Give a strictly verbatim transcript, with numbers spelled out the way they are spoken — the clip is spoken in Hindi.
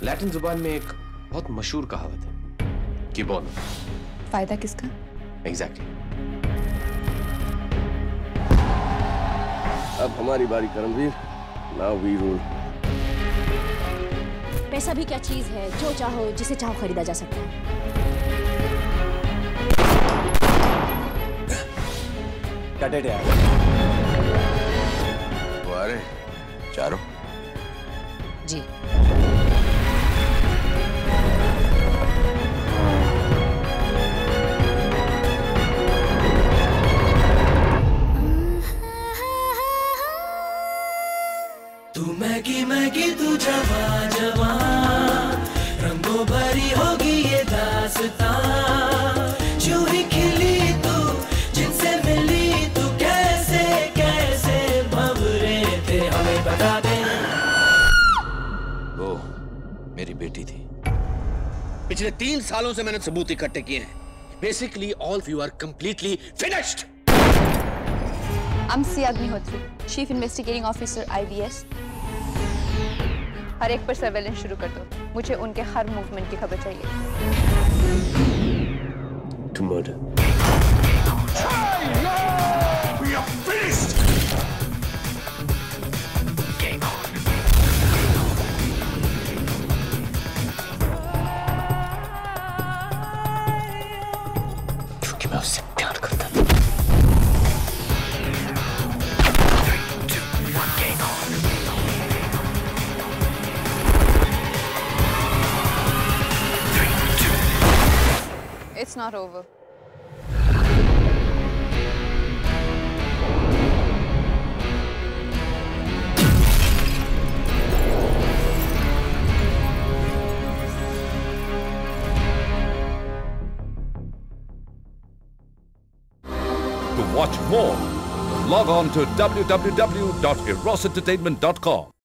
लैटिन जुबान में एक बहुत मशहूर कहावत है कि बोनो। फायदा किसका? एग्जैक्टली। अब हमारी बारी करमवीर। Now we rule. पैसा भी क्या चीज है, जो चाहो जिसे चाहो खरीदा जा सकता है। कट इट यार। वो आ रहे चारों? जी। तू मैगी मैगी तू जवा जवा, रंगों भरी होगी ये दास्तां। यूं ही खिली तू जिनसे मिली तू, कैसे कैसे भंवरे थे हमें बता दे। वो मेरी बेटी थी। पिछले तीन सालों से मैंने सबूत इकट्ठे किए हैं। Basically all of you are completely finished. I'm Sia Agnihotri, chief investigating officer I V S. हर एक पर सर्वेलेंस शुरू कर दो। मुझे उनके हर मूवमेंट की खबर चाहिए। To murder. We are finished. Game on. क्योंकि मैं उससे प्यार करता था। It's not over. To watch more, log on to w w w dot eros entertainment dot com.